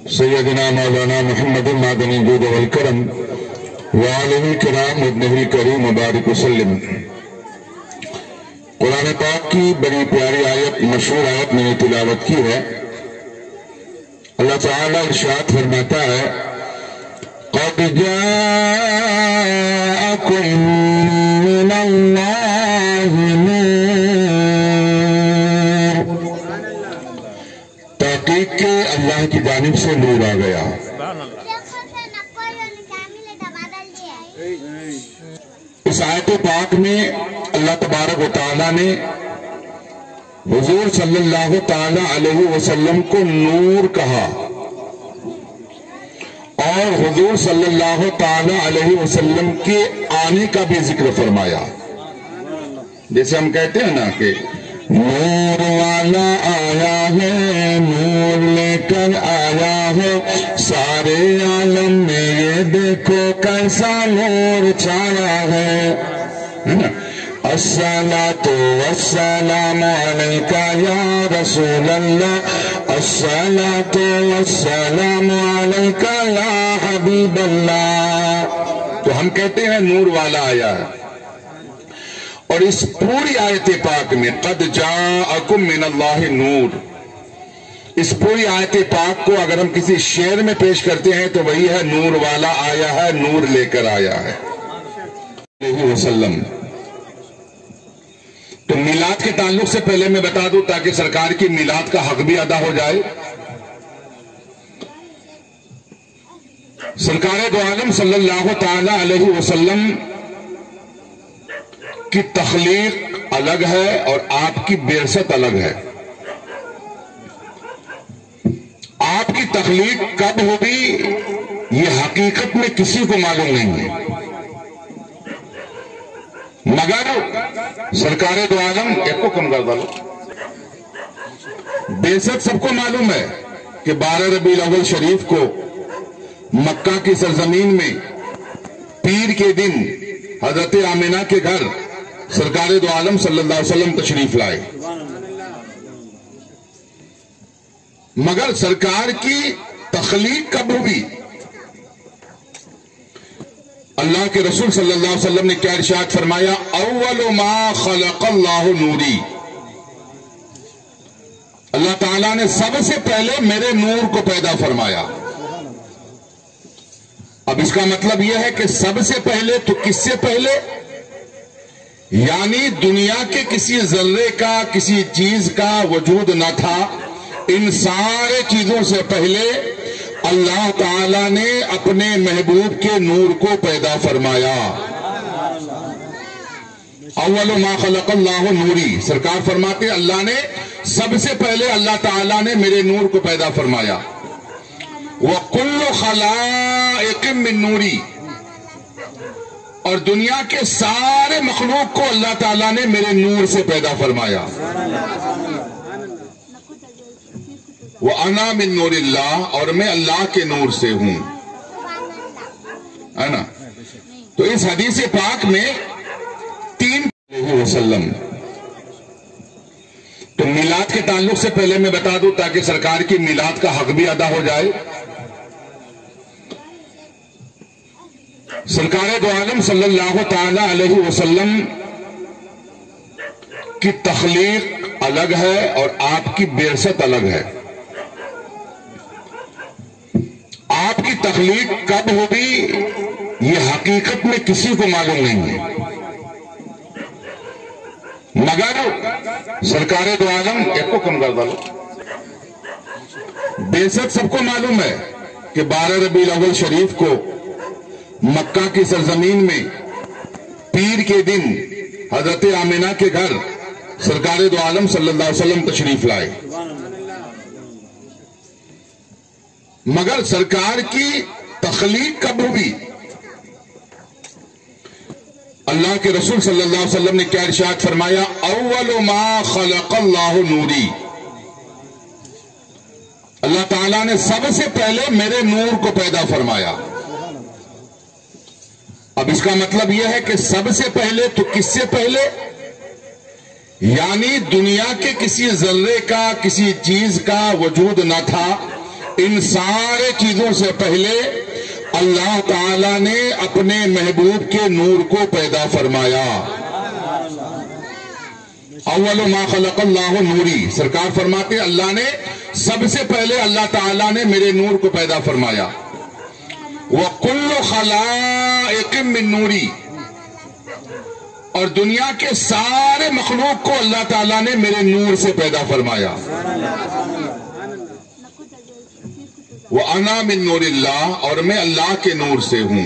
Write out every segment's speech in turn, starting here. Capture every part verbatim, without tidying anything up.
سیدنا مولانا محمد مادنی جود والکرم وآلہ الکرام ابنہ الکریم مبارک وسلم۔ قرآن پاک کی بڑی پیاری آیت، مشہور آیت میں نے تلاوت کی ہے۔ اللہ تعالیٰ ارشاد فرماتا ہے قَدْ جَاءَكُم مِّنَ اللَّهِ نُورٌ، تحقیق کہ اللہ کی جانب سے نور آ گیا۔ اس آیت پاک میں اللہ تبارک و تعالیٰ نے حضور صلی اللہ تعالیٰ علیہ وسلم کو نور کہا اور حضور صلی اللہ تعالیٰ علیہ وسلم کے آنے کا بھی ذکر فرمایا۔ جیسے ہم کہتے ہیں نا کہ نور والا آیا ہے، نور لے کر آیا ہے، سارے عالم میں یہ دیکھو کیسا نور چھایا ہے۔ الصلاة والسلام علیکہ یا رسول اللہ، الصلاة والسلام علیکہ یا حبیب اللہ۔ تو ہم کہتے ہیں نور والا آیا ہے، اور اس پوری آیت پاک میں قد جاءکم من اللہ نور، اس پوری آیت پاک کو اگر ہم کسی شعر میں پیش کرتے ہیں تو وہی ہے نور والا آیا ہے، نور لے کر آیا ہے علیہ وسلم۔ تو میلاد کے تعلق سے پہلے میں بتا دوں تاکہ سرکار کی میلاد کا حق بھی ادا ہو جائے۔ سرکار دو عالم صلی اللہ تعالی علیہ وسلم کی تخلیق الگ ہے اور آپ کی بعثت الگ ہے۔ آپ کی تخلیق کب ہوگی یہ حقیقت میں کسی کو معلوم نہیں ہے، مگر سرکار دو عالم ایک کو کم کر ڈالو، بعثت سب کو معلوم ہے کہ بارہ ربیع الاول شریف کو مکہ کی سرزمین میں پیر کے دن حضرت آمنہ کے گھر سرکار دو عالم صلی اللہ علیہ وسلم تشریف لائے، مگر سرکار کی تخلیق کب ہوئی؟ اللہ کے رسول صلی اللہ علیہ وسلم نے کیا ارشاد فرمایا؟ اول ما خلق اللہ نوری، اللہ تعالیٰ نے سب سے پہلے میرے نور کو پیدا فرمایا۔ اب اس کا مطلب یہ ہے کہ سب سے پہلے تو کس سے پہلے؟ یعنی دنیا کے کسی ذرے کا، کسی چیز کا وجود نہ تھا، ان سارے چیزوں سے پہلے اللہ تعالیٰ نے اپنے محبوب کے نور کو پیدا فرمایا۔ اول ما خلق اللہ نوری، سرکار فرماتے اللہ نے سب سے پہلے اللہ تعالیٰ نے میرے نور کو پیدا فرمایا۔ وَكُلُّ خَلَائِقٍ مِّن نوری، اور دنیا کے سارے مخلوق کو اللہ تعالیٰ نے میرے نور سے پیدا فرمایا۔ وَأَنَا مِن نُورِ اللَّهِ، اور میں اللہ کے نور سے ہوں، ہے نا؟ تو اس حدیث پاک میں تین علیہ وسلم۔ تو میلاد کے تعلق سے پہلے میں بتا دوں تاکہ سرکار کی میلاد کا حق بھی ادا ہو جائے۔ سرکار دو عالم صلی اللہ تعالی علیہ وسلم کی تخلیق الگ ہے اور آپ کی بعثت الگ ہے۔ آپ کی تخلیق کب ہوگی یہ حقیقت میں کسی کو معلوم نہیں ہے، مگر سرکار دو عالم ایک کو کم کر ڈالو، بعثت سب کو معلوم ہے کہ بارہ ربیع الاول شریف کو مکہ کی سرزمین میں پیر کے دن حضرت آمنہ کے گھر سرکار دو عالم صلی اللہ علیہ وسلم تشریف لائے، مگر سرکار کی تخلیق کب ہوئی؟ اللہ کے رسول صلی اللہ علیہ وسلم نے کیا ارشاد فرمایا؟ اول ما خلق اللہ نوری، اللہ تعالیٰ نے سب سے پہلے میرے نور کو پیدا فرمایا۔ اب اس کا مطلب یہ ہے کہ سب سے پہلے تو کس سے پہلے؟ یعنی دنیا کے کسی ذرے کا، کسی چیز کا وجود نہ تھا، ان سارے چیزوں سے پہلے اللہ تعالیٰ نے اپنے محبوب کے نور کو پیدا فرمایا. اول ما خلق اللہ نوری، سرکار فرماتے اللہ نے سب سے پہلے اللہ تعالیٰ نے میرے نور کو پیدا فرمایا. وَكُلُّ خَلَائِقٍ مِّن نوری، اور دنیا کے سارے مخلوق کو اللہ تعالیٰ نے میرے نور سے پیدا فرمایا. وَأَنَا مِن نُورِ اللَّهِ، اور میں اللہ کے نور سے ہوں.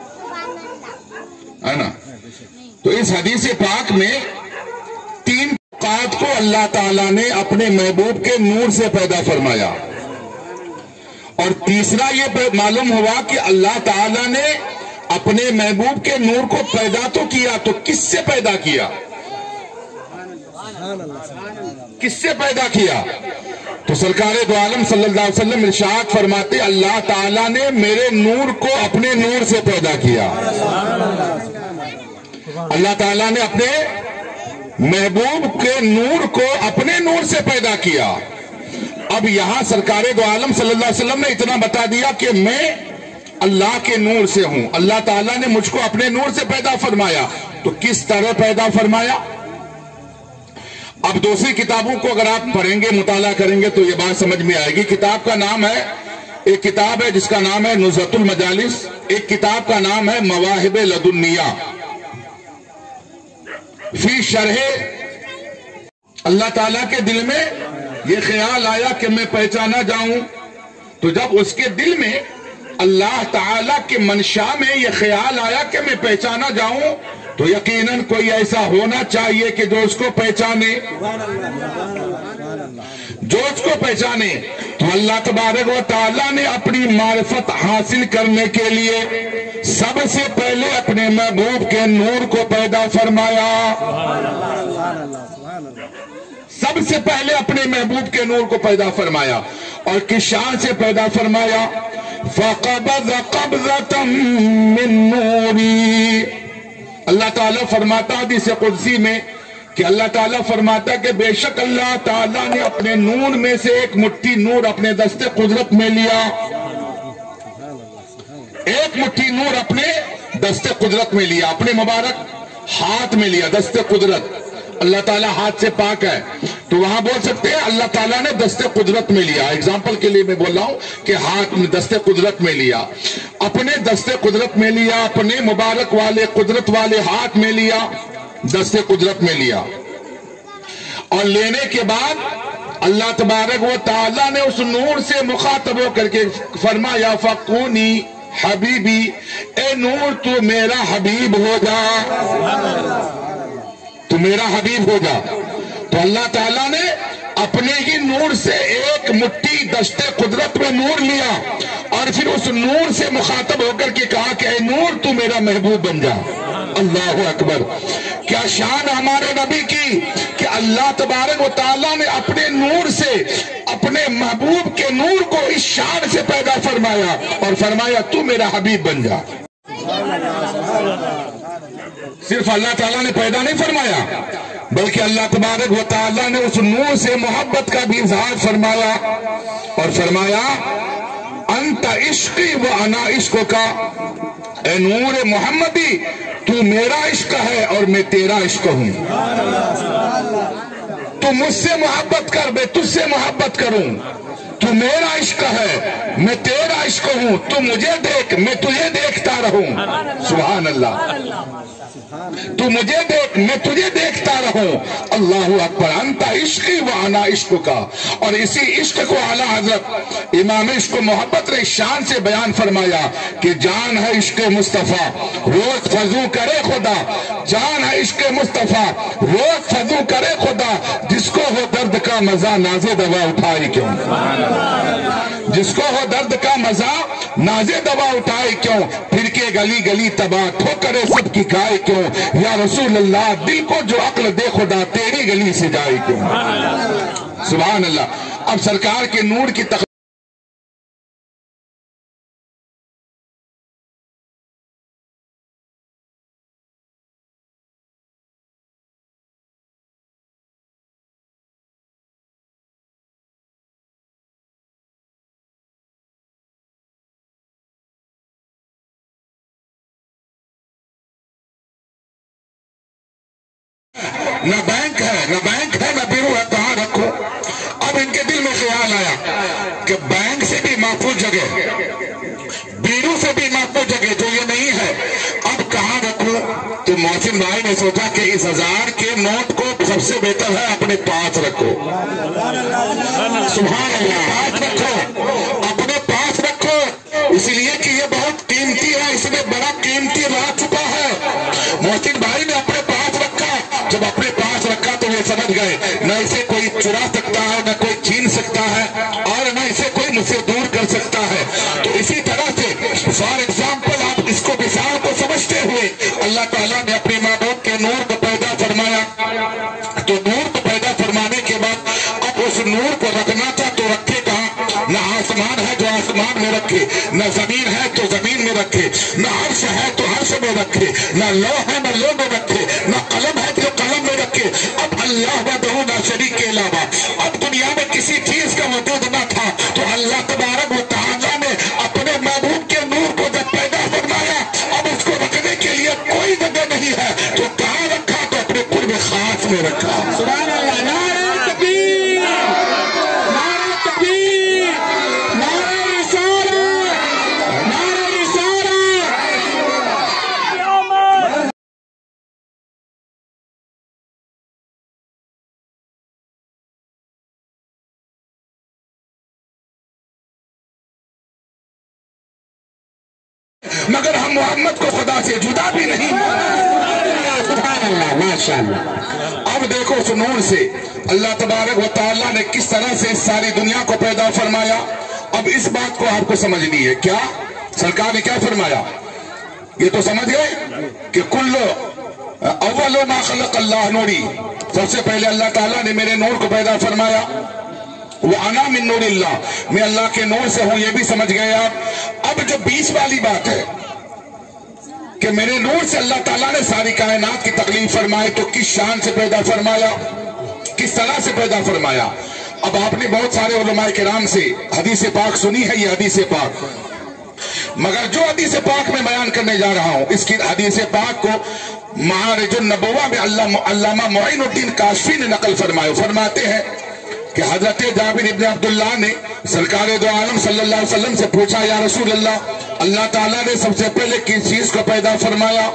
ہے نا؟ تو اس حدیث پاک میں تین اوقات کو اللہ تعالیٰ نے اپنے محبوب کے نور سے پیدا فرمایا. اور تیسرا یہ معلوم ہوا کہ اللہ تعالیٰ نے اپنے محبوب کے نور کو پیدا تو کیا، تو کس سے پیدا کیا؟ کس سے پیدا کیا؟ تو سرکار دو عالم صلی اللہ علیہ وسلم ارشاد فرماتے اللہ تعالیٰ نے میرے نور کو اپنے نور سے پیدا کیا. اللہ تعالیٰ نے اپنے محبوب کے نور کو اپنے نور سے پیدا کیا. اب یہاں سرکار دو عالم صلی اللہ علیہ وسلم نے اتنا بتا دیا کہ میں اللہ کے نور سے ہوں. اللہ تعالیٰ نے مجھ کو اپنے نور سے پیدا فرمایا. تو کس طرح پیدا فرمایا؟ اب دوسری کتابوں کو اگر آپ پڑھیں گے، مطالعہ کریں گے تو یہ بات سمجھ میں آئے گی. کتاب کا نام ہے، ایک کتاب ہے جس کا نام ہے نزہۃ المجالس، ایک کتاب کا نام ہے مواہب لدنیہ فی شرح. اللہ تعالیٰ کے دل میں یہ خیال آیا کہ میں پہچانا جاؤں، تو جب اس کے دل میں اللہ تعالیٰ کے منشا میں یہ خیال آیا کہ میں پہچانا جاؤں، تو یقیناً کوئی ایسا ہونا چاہیے کہ جو اس کو پہچانے، جو اس کو پہچانے. تو اللہ تبارک و تعالیٰ نے اپنی معرفت حاصل کرنے کے لیے سب سے پہلے اپنے محبوب کے نور کو پیدا فرمایا. سب سے پہلے اپنے محبوب کے نور کو پیدا فرمایا. اور کس شان سے پیدا فرمایا؟ فَقَبَضَ قَبْضَةً مِّن نُورِي. اللہ تعالیٰ فرماتا حدیث قدسی میں کہ اللہ تعالیٰ فرماتا کہ بے شک اللہ تعالیٰ نے اپنے نور میں سے ایک مٹھی نور اپنے دست قدرت میں لیا. ایک مٹھی نور اپنے دست قدرت میں لیا، اپنے مبارک ہاتھ میں لیا. دست قدرت، اللہ تعالیٰ ہاتھ سے پاک ہے، تو وہاں بول سکتے ہیں اللہ تعالیٰ نے دست قدرت میں لیا. اگزامپل کے لیے میں بول رہا ہوں کہ ہاتھ میں دست قدرت میں لیا، اپنے دست قدرت میں لیا، اپنے مبارک والے قدرت والے ہاتھ میں لیا، دست قدرت میں لیا. اور لینے کے بعد اللہ تبارک و تعالیٰ نے اس نور سے مخاطب ہو کر کے فرمایا فَقُونِي حبیبی، اے نور تو میرا حبیب ہو جا، تو میرا حبیب ہو جا. تو اللہ تعالیٰ نے اپنے ہی نور سے ایک مٹھی دست قدرت میں نور لیا، اور پھر اس نور سے مخاطب ہو کر کے کہا کہ اے نور تو میرا محبوب بن جا. اللہ اکبر! کیا شان ہمارے نبی کی کہ اللہ تبارک و تعالیٰ نے اپنے نور سے اپنے محبوب کے نور کو اس شان سے پیدا فرمایا اور فرمایا تو میرا حبیب بن جا. صرف اللہ تعالیٰ نے پیدا نہیں فرمایا، بلکہ اللہ تبارک و تعالیٰ نے اس نور سے محبت کا بھی اظہار فرمایا اور فرمایا انت عشقی و انا عشق کا، اے نور محمدی تو میرا عشق ہے اور میں تیرا عشق ہوں. تو مجھ سے محبت کر، میں تجھ سے محبت کروں. تو میرا عشق ہے، میں تیرا عشق ہوں. تو مجھے دیکھ، میں تجھے دیکھتا رہوں. سبحان اللہ. تو مجھے دیکھ، میں تجھے دیکھتا رہوں. اللہ اکبر! انت عشقی و انا عشق کا. اور اسی عشق کو اعلیٰ حضرت امام عشق و محبت نے شان سے بیان فرمایا کہ جان ہے عشق مصطفیٰ روز فضو کرے خدا. جان ہے عشق مصطفیٰ روز فضو کرے خدا. جس کو ہو درد کا مزہ ناز دوا اٹھائی کیوں، جس کو ہو درد کا مزہ ناز دوا اٹھائی کیوں. پھر کے گلی گلی تباہ ٹھوکرے سب کی کھائے کیوں. یا رسول اللہ دل کو جو عقل دے خدا تیری گلی سے جائے کیوں. سبحان اللہ. اب سرکار کے نور کی تقریر نہ بینک ہے نہ بینک ہے نہ بیرو ہے، کہاں رکھوں؟ اب ان کے دل میں خیال آیا کہ بینک سے بھی محفوظ جگہ، بیرو سے بھی محفوظ جگہ جو یہ نہیں ہے، اب کہاں رکھوں؟ تو محسن بھائی نے سوچا کہ اس ہزار کے نوٹ کو سب سے بہتر ہے اپنے پاس رکھو۔ سبحان اللہ، پاس رکھو، اپنے پاس رکھو، اس لیے کہ یہ بہت قیمتی ہے، اس میں بڑا قیمتی رہ چکا ہے۔ محسن بھائی نے اپنے پاس رکھا، جب اپنے پاس رکھا تو وہ سمجھ گئے نہ اسے کوئی چرا سکتا ہے، نہ کوئی چھین سکتا ہے، اور نہ اسے کوئی مجھ سے دور کر سکتا ہے۔ تو اسی طرح سے فار ایگزامپل آپ اس کو مثال کو سمجھتے ہوئے اللہ تعالیٰ نے اپنی معبود کے نور کو پیدا فرمایا۔ تو نور کو پیدا فرمانے کے بعد اب اس نور کو رکھنا تھا تو رکھے کہاں؟ نہ آسمان ہے جو آسمان میں رکھے، نہ زمین ہے تو زمین میں رکھے، نہ عرش ہے تو عرش میں رکھے، نہ لوح ہے نہ لوح میں رکھے، نہ قلم ہے جو قلم میں رکھے۔ اب اللہ وحدہ لا شریک کے علاوہ اب دنیا میں کسی چیز کا وجود نہ تھا، تو اللہ تبارک و تعالیٰ نے اپنے محبوب کے نور کو جب پیدا فرمایا، اب اس کو رکھنے کے لیے کوئی جگہ نہیں ہے، تو کہاں رکھا؟ تو اپنے قرب خاص میں رکھا۔ سبحان اللہ، نعرہ تکبیر، نعرہ تکبیر، نعرہ رسالت، نعرہ رسالت۔ مگر ہم محمد کو خدا سے جدا بھی نہیں۔ سبحان اللہ، ماشاءاللہ۔ اب دیکھو اس نور سے اللہ تبارک و تعالیٰ نے کس طرح سے اس ساری دنیا کو پیدا فرمایا۔ اب اس بات کو آپ کو سمجھنی ہے، کیا سرکار نے کیا فرمایا؟ یہ تو سمجھ گئے کہ کلو اول ما خلق اللہ نوری، سب سے پہلے اللہ تعالیٰ نے میرے نور کو پیدا فرمایا۔ وَأَنَا مِن نُورِ اللَّهِ، میں اللہ کے نور سے ہوں، یہ بھی سمجھ گئے آپ۔ اب جو بیچ والی بات ہے کہ میرے نور سے اللہ تعالیٰ نے ساری کائنات کی تخلیق فرمائی، تو کس شان سے پیدا فرمایا، کس طرح سے پیدا فرمایا؟ اب آپ نے بہت سارے علماء کرام سے حدیث پاک سنی ہے، یہ حدیث پاک، مگر جو حدیث پاک میں بیان کرنے جا رہا ہوں، اس کی حدیث پاک کو معارج النبوہ میں علامہ معین الدین کاشفی نے نقل فرمایا۔ فرماتے ہیں کہ حضرت جابر ابن عبداللہ نے سرکار دو عالم صلی اللہ علیہ وسلم سے پوچھا، یا رسول اللہ، اللہ تعالیٰ نے سب سے پہلے کس چیز کو پیدا فرمایا،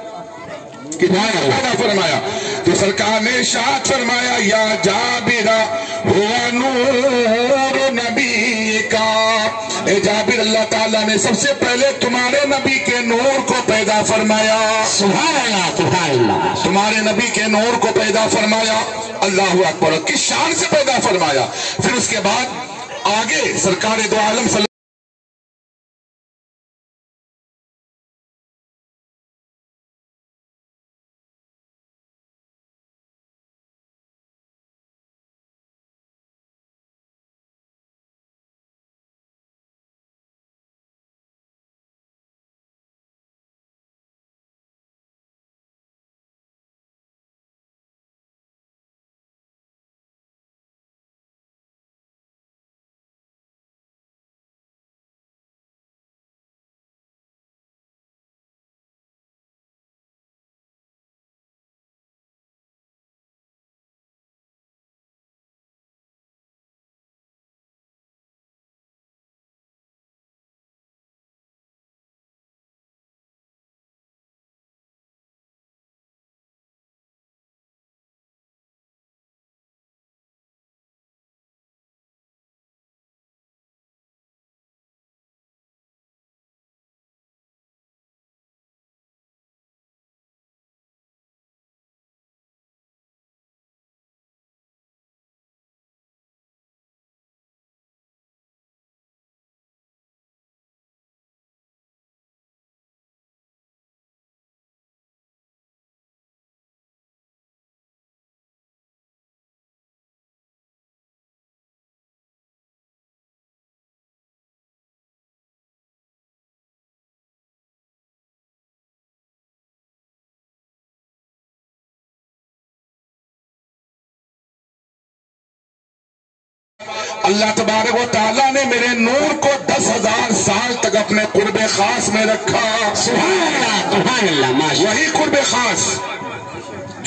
پیدا فرمایا؟ تو سرکار نے ارشاد فرمایا، یا جابر ہوا نور نبی کا، اے جابر اللہ تعالیٰ نے سب سے پہلے تمہارے نبی کے نور کو پیدا فرمایا۔ سبحان اللہ، سبحان اللہ۔ تمہارے نبی کے نور کو پیدا فرمایا۔ اللہ اکبر، کس شان سے پیدا فرمایا؟ پھر اس کے بعد آگے سرکار دو عالم صلی اللہ تبارک و تعالیٰ نے میرے نور کو دس ہزار سال تک اپنے قرب خاص میں رکھا۔ سبحان اللہ، سبحان اللہ، ماشاءاللہ۔ وہی قرب خاص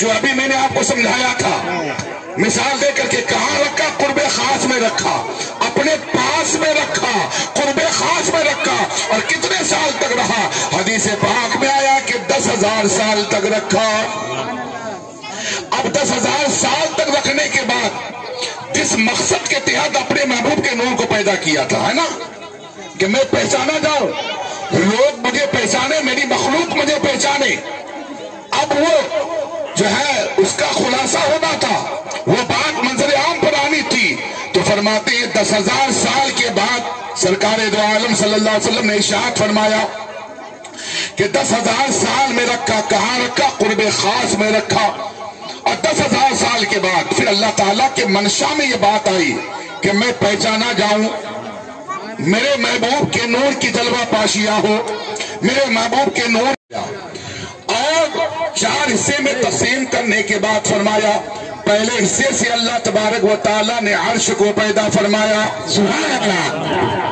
جو ابھی میں نے آپ کو سمجھایا تھا، مثال دے کر کے کہاں رکھا؟ قرب خاص میں رکھا، اپنے پاس میں رکھا، قرب خاص میں رکھا، اور کتنے سال تک رہا؟ حدیث پاک میں آیا کہ دس ہزار سال تک رکھا۔ اب دس ہزار سال تک رکھنے کے بعد جس مقصد کے تحت اپنے محبوب کے نور کو پیدا کیا تھا، ہے نا، کہ میں پہچانا جاؤں، لوگ مجھے پہچانے، میری مخلوق مجھے پہچانے، اب وہ جو ہے اس کا خلاصہ ہونا تھا، وہ بات منظر عام پر آنی تھی، تو فرماتے ہیں دس ہزار سال کے بعد سرکار دو عالم صلی اللہ علیہ وسلم نے ارشاد فرمایا کہ دس ہزار سال میں رکھا، کہاں رکھا؟ قرب خاص میں رکھا، اور دس ہزار سال کے بعد پھر اللہ تعالیٰ کے منشا میں یہ بات آئی کہ میں پہچانا جاؤں، میرے محبوب کے نور کی جلوہ پاشیاں ہو، میرے محبوب کے نور، اور چار حصے میں تقسیم کرنے کے بعد فرمایا پہلے حصے سے اللہ تبارک و تعالیٰ نے عرش کو پیدا فرمایا، سبحان اللہ،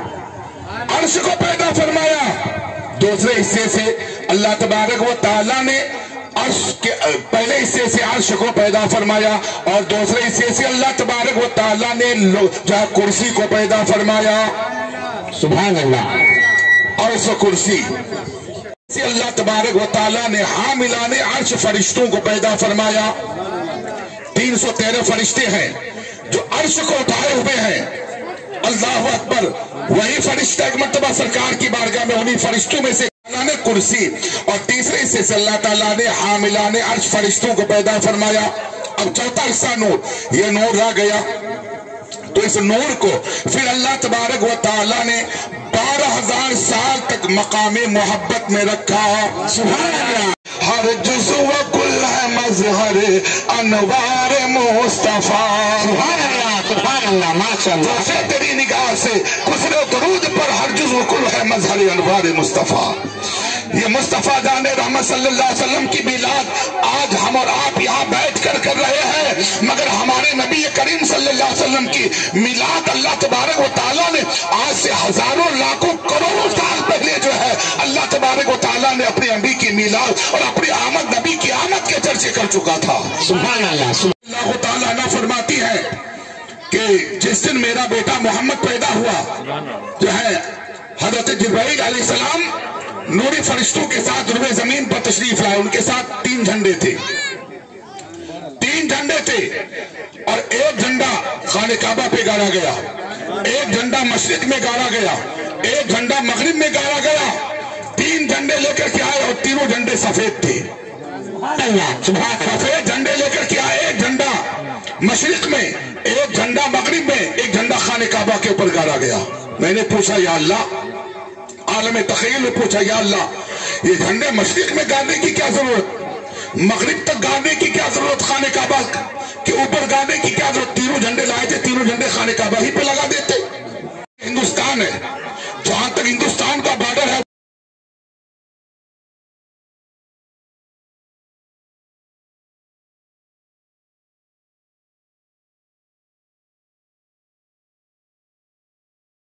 عرش کو پیدا فرمایا، دوسرے حصے سے اللہ تبارک و تعالیٰ نے عرش کے پہلے حصے سے عرش کو پیدا فرمایا، اور دوسرے حصے سے اللہ تبارک و تعالیٰ نے جہاں کرسی کو پیدا فرمایا، سبحان اللہ، عرش و کرسی سے اللہ تبارک و تعالیٰ نے حاملان عرش فرشتوں کو پیدا فرمایا۔ تین سو تیرہ فرشتے ہیں جو عرش کو اٹھائے ہوئے ہیں، اللہ اکبر، وہی فرشتہ ایک مرتبہ سرکار کی بارگاہ میں، انہی فرشتوں میں سے اللہ نے کرسی، اور تیسرے حصے سے اللہ تعالیٰ نے حاملان عرش فرشتوں کو پیدا فرمایا۔ اب چوتھا حصہ نور، یہ نور رہ گیا، تو اس نور کو پھر اللہ تبارک و تعالیٰ نے بارہ ہزار سال تک مقام محبت میں رکھا، سبحان اللہ، ہر جزو و کل ہے مظہر انوار مصطفیٰ، سبحان اللہ، سبحان اللہ، ماشاء اللہ، جیسے تیری نگاہ سے گزرے درود پر ہر جزو و کل ہے مظہر انوار مصطفیٰ۔ یہ مصطفیٰ جان رحمت صلی اللہ علیہ وسلم کی میلاد آج ہم اور آپ یہاں بیٹھ کر کر رہے ہیں، مگر ہمارے نبی کریم صلی اللہ علیہ وسلم کی میلاد اللہ تبارک و تعالیٰ نے آج سے ہزاروں لاکھوں کروڑوں سال پہلے جو ہے اللہ تبارک و تعالیٰ نے اپنے نبی کی میلاد اور اپنی آمد، نبی کی آمد کے چرچے کر چکا تھا، سبحان اللہ۔ اللہ تعالیٰ نے فرماتی ہے کہ جس دن میرا بیٹا محمد پیدا ہوا، جو ہے حضرت جبرائیل علیہ السلام نوری فرشتوں کے ساتھ روئے زمین پر تشریف لائے، ان کے ساتھ تین جھنڈے تھے، تین جھنڈے تھے، اور ایک جھنڈا خانہ کعبہ پہ گاڑا گیا، ایک جھنڈا مشرق میں گاڑا گیا، ایک جھنڈا مغرب میں گاڑا گیا، تین جھنڈے لے کر کے آئے، اور تینوں جھنڈے سفید تھے، سفید جھنڈے لے کر کے آئے، ایک جھنڈا مشرق میں، ایک جھنڈا مغرب میں، ایک جھنڈا خانہ کعبہ کے اوپر گاڑا گیا۔ میں نے پوچھا یا اللہ، عالم تخیل نے پوچھا یا اللہ، یہ جھنڈے مشرق میں گاڑنے کی کیا ضرورت، مغرب تک گاڑنے کی کیا ضرورت، خانہ کعبہ کے اوپر گاڑنے کی کیا ضرورت؟ تینوں جھنڈے لائے تھے، تینوں جھنڈے خانہ کعبہ ہی پہ لگا دیتے۔ ہندوستان ہے، جہاں تک ہندوستان کا